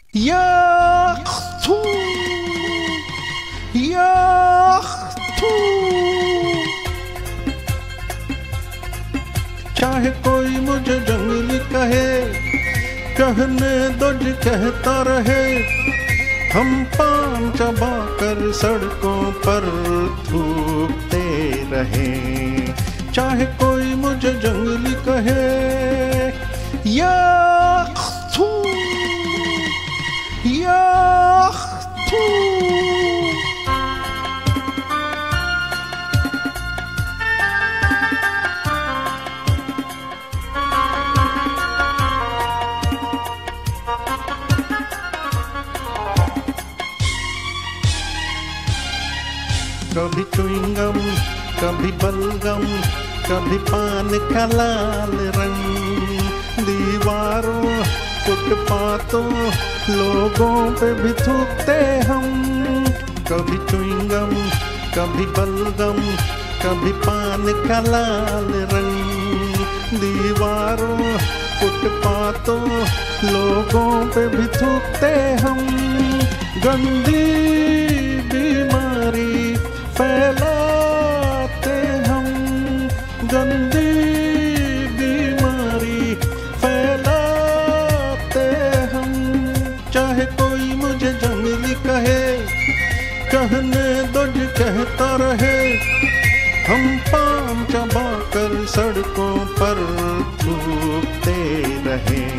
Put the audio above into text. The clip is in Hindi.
याख्तू याख्तू। चाहे कोई मुझे जंगली कहे, कहने दो जी कहता रहे, हम पान चबा कर सड़कों पर थूकते रहे। चाहे कोई मुझे जंगली कहे, याख्तू याख्तू। कभी च्युइंगम, कभी बलगम, कभी पान का लाल रंग। दीवारों फुटपाथों लोगों पे भी थूकते हम। कभी च्युइंगम, कभी बलगम, कभी पान का लाल रंग। दीवारों फुटपाथों लोगों पे भी थूकते हम। गंदी बीमारी फैलाते हम, गंदी बीमारी फैलाते हम। चाहे कोई मुझे जंगली कहे, कहने दो जी कहता रहे, हम पान चबा कर सड़कों पर थूकते रहे।